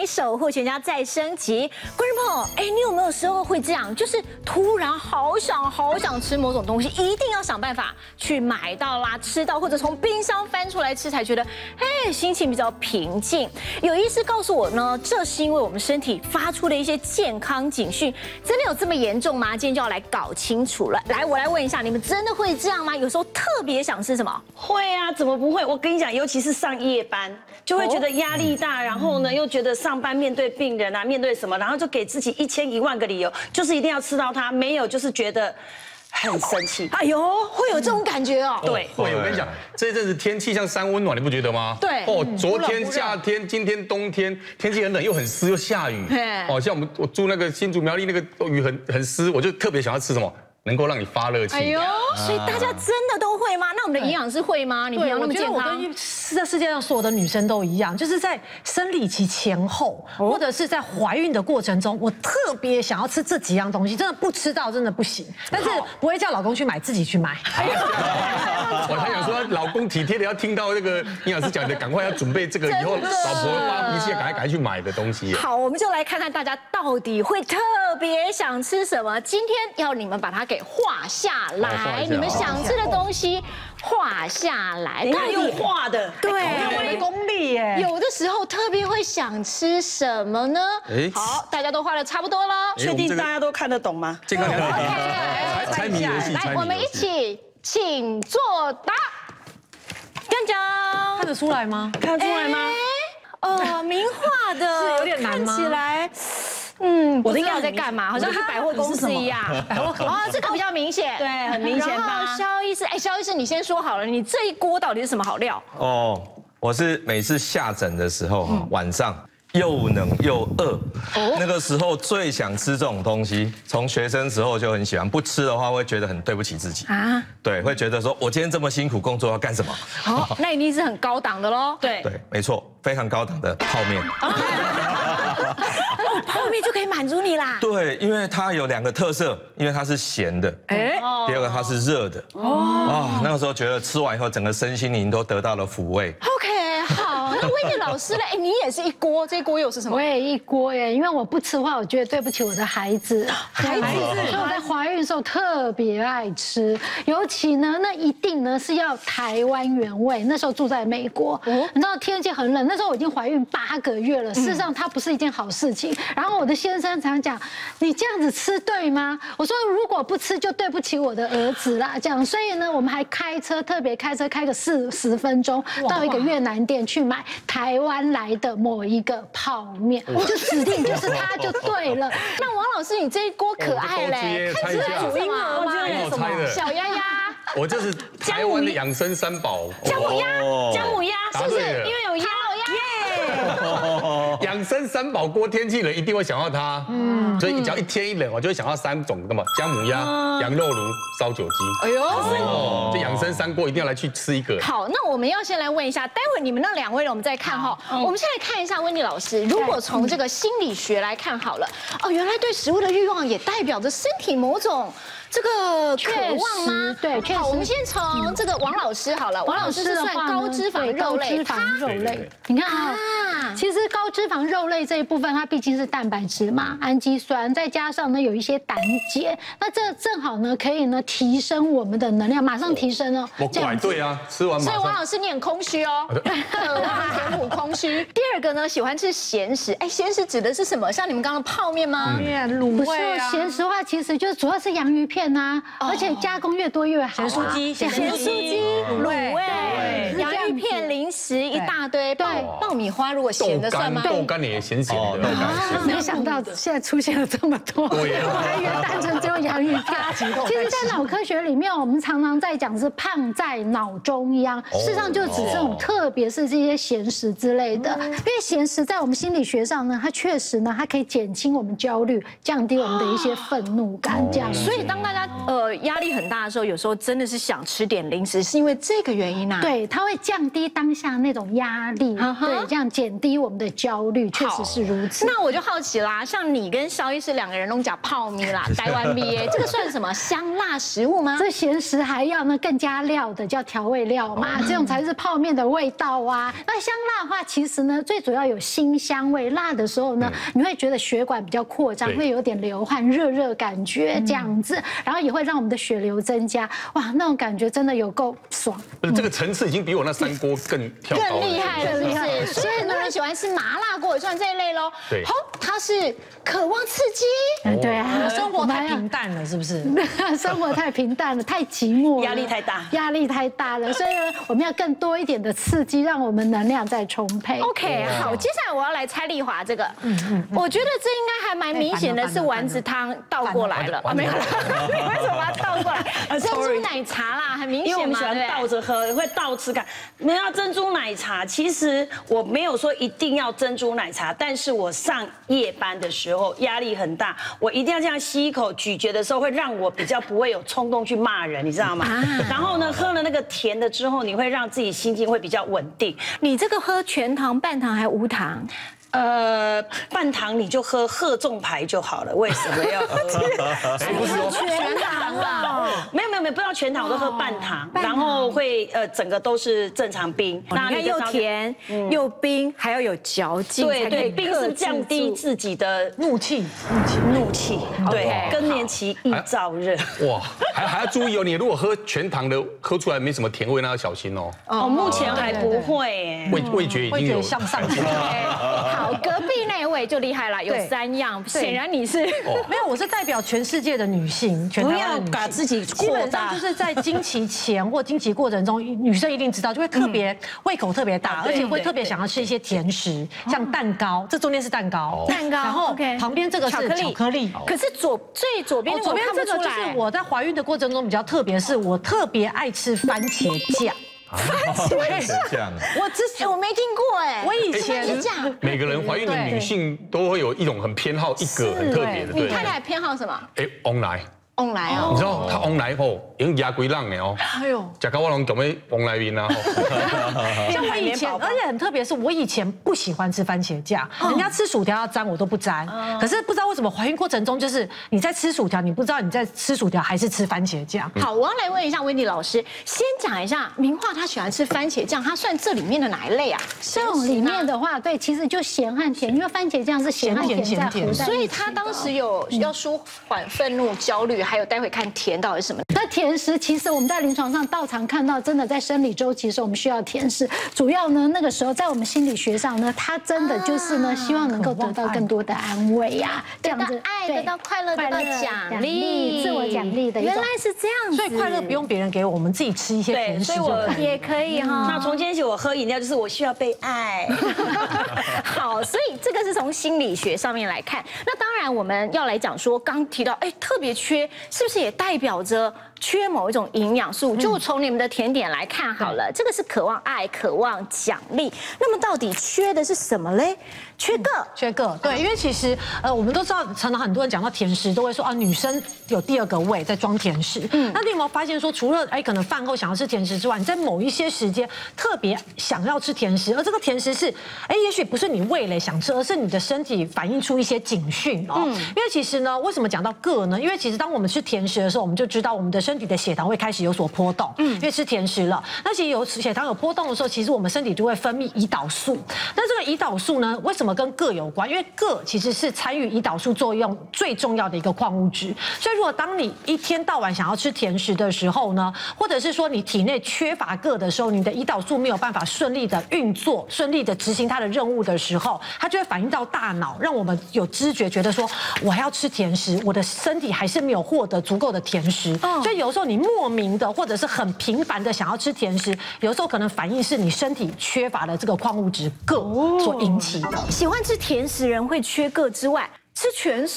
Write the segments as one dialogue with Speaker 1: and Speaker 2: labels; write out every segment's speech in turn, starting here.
Speaker 1: 守护全家再升级。观众朋友，哎，你有没有时候会这样？就是突然好想吃某种东西，一定要想办法去买到啦、吃到，或者从冰箱翻出来吃，才觉得哎心情比较平静。有医师告诉我呢，这是因为我们身体发出了一些健康警讯，真的有这么严重吗？今天就要来搞清楚了。来，我来问一下，你们真的会这样吗？有时候特别想吃什么？
Speaker 2: 会啊，怎么不会？我跟你讲，尤其是上夜班，就会觉得压力大，然后呢又觉得上班面对病人啊，面对什么，然后就给自己1000、10000个理由，就是一定要吃到它，没有就是觉得很生气。
Speaker 1: 哎呦，会有这种感觉哦。
Speaker 2: 对，
Speaker 3: 会。我跟你讲，这一阵子天气像三温暖，你不觉得吗？
Speaker 1: 对。
Speaker 3: 哦，昨天夏天，今天冬天，天气很冷又很湿又下雨。哦，像我住那个新竹苗栗那个雨很湿，我就特别想要吃什么？能够让你发热气。哎呦，
Speaker 1: 所以大家真的都会吗？那我们的营养师会吗？你平常那么健康？
Speaker 4: 我跟这世界上所有的女生都一样，就是在生理期前后，或者是在怀孕的过程中，我特别想要吃这几样东西，真的不吃到真的不行。但是不会叫老公去买，自己去买。
Speaker 3: 我还想说，老公体贴的要听到这个营养师讲的，赶快要准备这个以后老婆发脾气赶快去买的东西。
Speaker 1: 好，我们就来看看大家到底会特别想吃什么。今天要你们把它给画下来，你们想吃的东西画下来。
Speaker 2: 你看用画的，
Speaker 1: 对，
Speaker 4: 我的功力耶。
Speaker 1: 有的时候特别会想吃什么呢？好，大家都画的差不多了，
Speaker 2: 确定大家都看得懂吗？
Speaker 3: 健康猜谜游戏，
Speaker 1: 来，我们一起请作答。江江，
Speaker 4: 看得出来吗？
Speaker 2: 看得出来吗？
Speaker 1: 名画的
Speaker 4: 是有点难吗？
Speaker 1: 看起来。我应该在干嘛？好像是百货公司一样。百货公司哦，这个比较明显，
Speaker 2: 对，很明显吧？
Speaker 1: 然后肖医师，肖医师，你先说好了，你这一锅到底是什么好料？
Speaker 5: 哦，我是每次下诊的时候，晚上又冷又饿，那个时候最想吃这种东西。从学生时候就很喜欢，不吃的话会觉得很对不起自己啊。对，会觉得说我今天这么辛苦工作要干什么？
Speaker 1: 哦，那一定是很高档的喽。
Speaker 2: 对，
Speaker 5: 没错，非常高档的泡面。
Speaker 1: 泡面就可以满足你啦。
Speaker 5: 对，因为它有2个特色，因为它是咸的，第二个它是热的。那个时候觉得吃完以后，整个身心灵都得到了抚慰。
Speaker 1: OK， 好，那威尼老师嘞，你也是一锅，这一锅又是什么？
Speaker 6: 我也一锅耶，因为我不吃的话，我觉得对不起我的孩子。所以我在怀孕的时候特别爱吃，尤其呢，那一定呢是要台湾原味。那时候住在美国，你知道天气很冷，那时候我已经怀孕8个月了。事实上，它不是一件好事情。然后我的先生常讲，你这样子吃对吗？我说如果不吃就对不起我的儿子啦。这样，所以呢，我们还开车特别开车开个40分钟到一个越南店去买台湾来的某一个泡面，我就指定就是它就对了。
Speaker 1: 那王老师，你这一锅可爱嘞，看起来煮婴儿吗？
Speaker 3: 什么
Speaker 1: 小鸭鸭？
Speaker 3: 我就是台湾的养生3宝。
Speaker 1: 姜母鸭，姜母鸭是不是？因为有鸭。
Speaker 3: 养生3宝锅，天气冷一定会想到它。所以只要一天一冷，我就会想到3种的嘛，姜母鸭、羊肉炉、烧酒鸡。哎呦，这养生3锅一定要来去吃一个。
Speaker 1: 好，那我们要先来问一下，待会你们那2位我们再看哈。我们先来看一下温妮老师，如果从这个心理学来看好了，原来对食物的欲望也代表着身体某种这个渴望吗？
Speaker 6: 对，确实。
Speaker 1: 好，我们先从这个王老师好了。王老师是算高脂肪肉类，
Speaker 6: 你看啊，其实高脂肪肉类这一部分，它毕竟是蛋白质嘛，氨基酸，再加上呢有一些胆碱，那这正好呢可以呢提升我们的能量，马上提升哦。
Speaker 3: 我拐对啊，吃完马上。
Speaker 1: 所以王老师你很空虚哦，渴望填补空虚。第2个呢，喜欢吃咸食，咸食指的是什么？像你们刚刚泡面吗？
Speaker 6: 卤味啊。咸食的话，其实就主要是洋芋片啊，而且加工越多越好。
Speaker 2: 咸酥鸡、
Speaker 1: 卤味、洋芋片、零食一大堆。对，爆米花如果咸的算吗？
Speaker 3: 豆干也咸的。
Speaker 6: 没想到现在出现了这么多，我还以为单纯只有洋芋片。其实，在脑科学里面，我们常常在讲是胖在脑中央，事实上就指这种，特别是这些咸食之类的。因为咸食在我们心理学上呢，它确实呢，它可以减轻我们焦虑，降低我们的一些愤怒感，这样。
Speaker 1: 所以当大家压力很大的时候，有时候真的是想吃点零食，是因为这个原因啊。
Speaker 6: 对，它会降低当下那种压力，对，这样减低我们的焦虑。 率确实是如此。
Speaker 1: 那我就好奇啦，像你跟肖医师2个人都讲泡米啦，台湾 BA， 这个算什么香辣食物吗？
Speaker 6: 这咸食还要呢更加料的叫调味料嘛，这种才是泡面的味道啊。那香辣的话，其实呢最主要有辛香味，辣的时候呢，你会觉得血管比较扩张，会有点流汗、热感觉这样子，然后也会让我们的血流增加，哇，那种感觉真的有够爽。
Speaker 3: 这个层次已经比我那3锅更跳高了，
Speaker 1: 更厉害了，厉害。所以很多人喜欢吃麻辣锅，也算这一类喽。
Speaker 3: 对，
Speaker 1: 好，它是渴望刺激。
Speaker 6: 对啊，
Speaker 4: 生活太平淡了，是不是？
Speaker 6: 生活太平淡了，太寂寞了，
Speaker 2: 压力太大，
Speaker 6: 压力太大了，所以呢，我们要更多一点的刺激，让我们能量再充沛。
Speaker 1: OK， 好，接下来我要来猜丽华这个，我觉得这应该还蛮明显的，是丸子汤倒过来了，没有了，你为什么把它倒过来？珍珠奶茶啦，很明显嘛，
Speaker 2: 因为我们喜欢倒着喝，会倒吃看。没有珍珠奶茶，其实我没有说一定要珍珠奶茶，但是我上夜班的时候压力很大，我一定要这样吸一口咀嚼的时候，会让我比较不会有冲动去骂人，你知道吗？然后呢，喝了那个甜的之后，你会让自己心情会比较稳定。
Speaker 1: 你这个喝全糖、半糖还无糖？
Speaker 2: 半糖你就喝鹤众牌就好了，为什么要喝？
Speaker 3: 不是哦，
Speaker 1: 全糖了？
Speaker 2: 没有，不要全糖，我都喝半糖，然后会整个都是正常冰。
Speaker 1: 那你又甜又冰，还要有嚼劲。
Speaker 2: 对，冰是降低自己的
Speaker 4: 怒气。
Speaker 2: 对，更年期易燥热。
Speaker 3: 哇，还要注意哦，你如果喝全糖的，喝出来没什么甜味，那要小心哦。
Speaker 2: 目前还不会，
Speaker 3: 味觉已经有
Speaker 4: 向上。
Speaker 1: 好，隔壁那位就厉害了，有3样，显然你是
Speaker 4: 没有，我是代表全世界的女性，全台湾的女性，
Speaker 2: 不要把自己
Speaker 4: 基本上就是在经期前或经期过程中，女生一定知道，就会特别胃口特别大，而且会特别想要吃一些甜食，像蛋糕，这中间是蛋糕，然后旁边这个是巧克力，
Speaker 1: 可是最左边
Speaker 4: 这个就是我在怀孕的过程中比较特别，是我特别爱吃番茄酱。
Speaker 1: 番茄酱，我没听过哎，
Speaker 4: 我以前
Speaker 3: 每个人怀孕的女性都会有一种很偏好一个很特别的，
Speaker 1: 你太太偏好什么？
Speaker 3: 翁来哦，你知道他翁来后已经压龟浪了哦，哎呦，假高我龙准备翁来宾啊，
Speaker 4: 像我以前，而且很特别是，我以前不喜欢吃番茄酱，人家吃薯条要沾我都不沾，可是不知道为什么怀孕过程中，就是你在吃薯条，你不知道你在吃薯条还是吃番茄酱。
Speaker 1: 好，我要来问一下Wendy老师，先讲一下明樺她喜欢吃番茄酱，她算这里面的哪一类啊？
Speaker 6: 这种里面的话，对，其实就咸和甜，因为番茄酱是咸和甜在合在，
Speaker 1: 所以她当时有要舒缓愤怒、焦虑。还有待会看甜到底是什么？
Speaker 6: 那甜食其实我们在临床上到常看到，真的在生理周期的时候，我们需要甜食。主要呢，那个时候在我们心理学上呢，它真的就是呢，希望能够得到更多的安慰呀，
Speaker 1: 这样子，爱，得到快乐，得到奖励，
Speaker 6: 自我奖励的。
Speaker 1: 原来是这样子，
Speaker 4: 所以快乐不用别人给我们自己吃一些甜食，
Speaker 2: 所以我
Speaker 1: 也可以哈。
Speaker 2: 那从今天起，我喝饮料就是我需要被爱。
Speaker 1: 好，所以这个是从心理学上面来看。那当然我们要来讲说，刚提到特别缺。是不是也代表着缺某一种营养素？就从你们的甜点来看好了，这个是渴望爱、渴望奖励。那么到底缺的是什么嘞？缺个，
Speaker 4: 对，因为其实我们都知道，常常很多人讲到甜食，都会说啊，女生有第2个胃在装甜食。那你有没有发现说，除了可能饭后想要吃甜食之外，你在某一些时间特别想要吃甜食，而这个甜食是也许不是你味蕾想吃，而是你的身体反映出一些警讯哦。因为其实呢，为什么讲到个呢？因为其实当我们吃甜食的时候，我们就知道我们的身体的血糖会开始有所波动。因为吃甜食了，那其实血糖有波动的时候，其实我们身体就会分泌胰岛素。那这个胰岛素呢，为什么跟铬有关？因为铬其实是参与胰岛素作用最重要的一个矿物质。所以如果当你一天到晚想要吃甜食的时候呢，或者是说你体内缺乏铬的时候，你的胰岛素没有办法顺利的运作、顺利的执行它的任务的时候，它就会反映到大脑，让我们有知觉，觉得说我还要吃甜食，我的身体还是没有获得足够的甜食。所以有时候你莫名的或者是很频繁的想要吃甜食，有时候可能反应是你身体缺乏了这个矿物质铬所引起的。
Speaker 1: 喜欢吃甜食人会缺铬之外，吃全素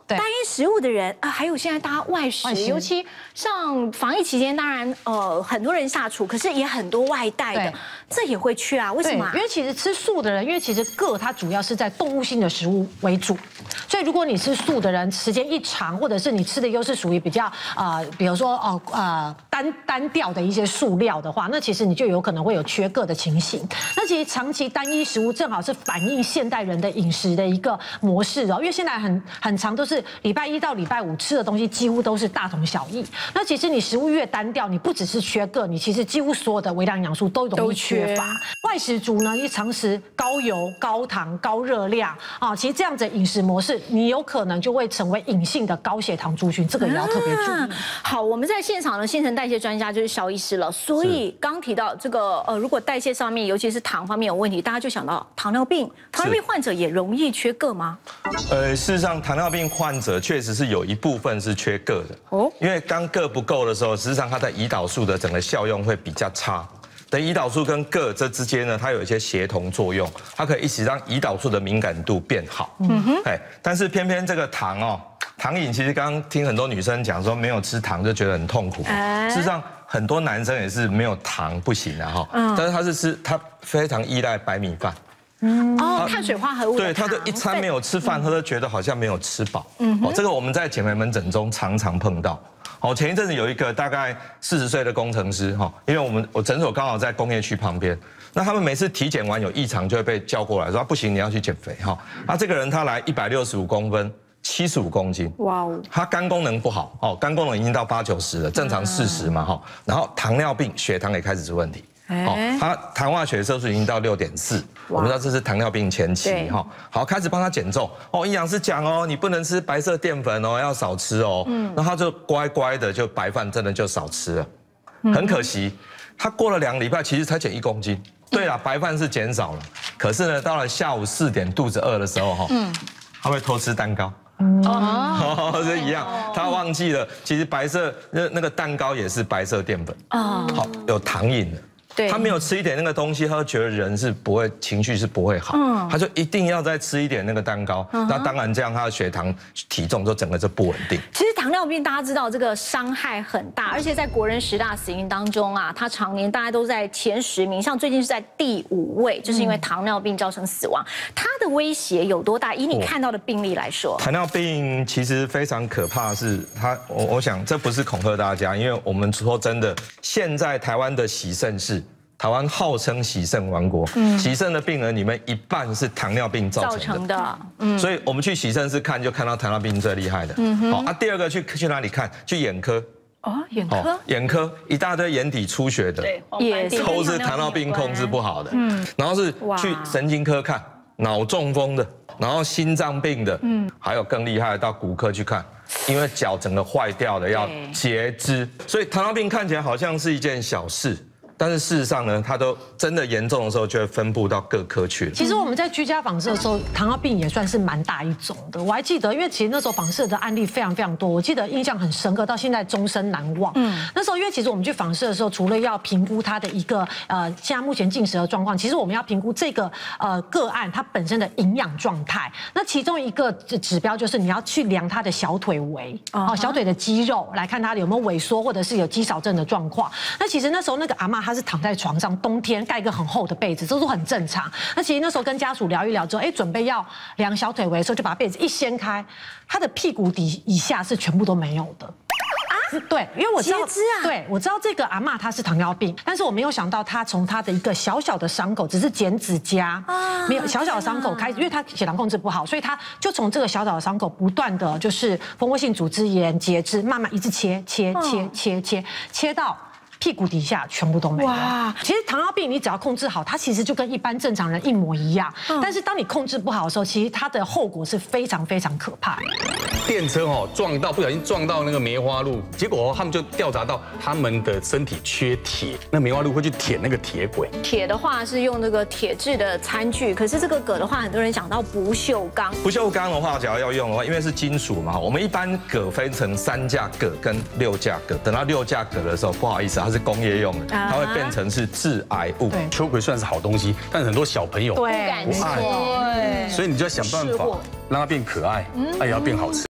Speaker 1: 单一食物的人啊，还有现在大家外食，尤其像防疫期间，当然很多人下厨，可是也很多外带的，这也会缺啊？为什么？
Speaker 4: 因为其实吃素的人，因为其实铬它主要是在动物性的食物为主，所以如果你吃素的人时间一长，或者是你吃的又是属于比较比如说单调的一些素料的话，那其实你就有可能会有缺铬的情形。那其实长期单一食物正好是反映现代人的饮食的一个模式哦，因为现在很长都是礼拜一到礼拜五吃的东西几乎都是大同小异。那其实你食物越单调，你不只是缺铬，你其实几乎所有的微量营养素都容易缺乏。外食族呢，一常食高油、高糖、高热量啊，其实这样子的饮食模式，你有可能就会成为隐性的高血糖族群，这个也要特别注意。
Speaker 1: 好，我们在现场的新陈代谢专家就是肖医师了，所以刚提到这个如果代谢上面，尤其是糖方面有问题，大家就想到糖尿病。糖尿病患者也容易缺铬吗？
Speaker 5: 事实上，糖尿病患者确实是有一部分是缺铬的哦，因为当铬不够的时候，实际上它在胰岛素的整个效用会比较差。等胰岛素跟铬这之间呢，它有一些协同作用，它可以一起让胰岛素的敏感度变好。但是偏偏这个糖哦，糖瘾其实刚刚听很多女生讲说没有吃糖就觉得很痛苦，事实上很多男生也是没有糖不行的哈，但是他非常依赖白米饭。
Speaker 1: 碳水化合物。
Speaker 5: 对，他就一餐没有吃饭，他都觉得好像没有吃饱。这个我们在减肥门诊中常常碰到。前一阵子有一个大概40岁的工程师因为我诊所刚好在工业区旁边，那他们每次体检完有异常就会被叫过来说不行，你要去减肥那这个人他来165公分，75公斤，哇哦，他肝功能不好肝功能已经到80、90了，正常40嘛然后糖尿病，血糖也开始出问题。他糖化血色素已经到6.4，我们知道这是糖尿病前期好，开始帮他减重营养师讲你不能吃白色淀粉要少吃那他就乖乖的就白饭真的就少吃了，很可惜，他过了2个礼拜其实才减1公斤。对啦，白饭是减少了，可是呢到了下午4点肚子饿的时候他会偷吃蛋糕。这一样，他忘记了，其实白色那个蛋糕也是白色淀粉好，有糖瘾的。他没有吃一点那个东西，他就觉得人是不会情绪是不会好，他就一定要再吃一点那个蛋糕。那当然这样他的血糖、体重就整个就不稳定。
Speaker 1: 其实糖尿病大家知道这个伤害很大，而且在国人10大死因当中它常年大概都在前10名，像最近是在第5位，就是因为糖尿病造成死亡。它的威胁有多大？以你看到的病例来说，
Speaker 5: 糖尿病其实非常可怕，是我想这不是恐吓大家，因为我们说真的，现在台湾的洗肾是。台湾号称洗肾王国，洗肾的病人里面一半是糖尿病造成的，所以我们去洗肾室看就看到糖尿病最厉害的。第二个去哪里看？去眼科。
Speaker 1: 眼科，
Speaker 5: 眼科一大堆眼底出血的，
Speaker 1: 也
Speaker 5: 都是糖尿病控制不好的。然后是去神经科看脑中风的，然后心脏病的，还有更厉害的到骨科去看。因为脚整个坏掉了，要截肢，所以糖尿病看起来好像是一件小事。但是事实上呢，它都真的严重的时候，就会分布到各科去了。
Speaker 4: 其实我们在居家访视的时候，糖尿病也算是蛮大一种的。我还记得，因为其实那时候访视的案例非常非常多，我记得印象很深刻，到现在终身难忘。那时候因为其实我们去访视的时候，除了要评估他的一个现在目前进食的状况，其实我们要评估这个个案它本身的营养状态。那其中一个指标就是你要去量他的小腿围小腿的肌肉，来看他有没有萎缩或者是有肌少症的状况。那其实那时候那个阿嬷她是躺在床上，冬天盖一个很厚的被子，这都很正常。那其实那时候跟家属聊一聊之后，准备要量小腿围的时候，就把被子一掀开，他的屁股底以下是全部都没有的。对，因为我知道，对，我知道这个阿嬷她是糖尿病，但是我没有想到她从她的一个小小的伤口，只是剪指甲，没有小小的伤口开始，因为她血糖控制不好，所以她就从这个小小的伤口不断的就是蜂窝性组织炎、截肢，慢慢一直切到屁股底下全部都没有。哇！其实糖尿病你只要控制好，它其实就跟一般正常人一模一样。但是当你控制不好的时候，其实它的后果是非常非常可怕的。
Speaker 3: 电车不小心撞到那个梅花鹿，结果他们就调查到他们的身体缺铁，那梅花鹿会去舔那个铁轨。
Speaker 1: 铁的话是用那个铁质的餐具，可是这个铬的话，很多人想到不锈钢。
Speaker 5: 不锈钢的话，只要用的话，因为是金属嘛，我们一般铬分成3价铬跟6价铬。等到6价铬的时候，不好意思，它是工业用的，它会变成是致癌物。
Speaker 3: 秋葵算是好东西，但是很多小朋友不爱，所以你就要想办法让它变可爱，也要变好吃。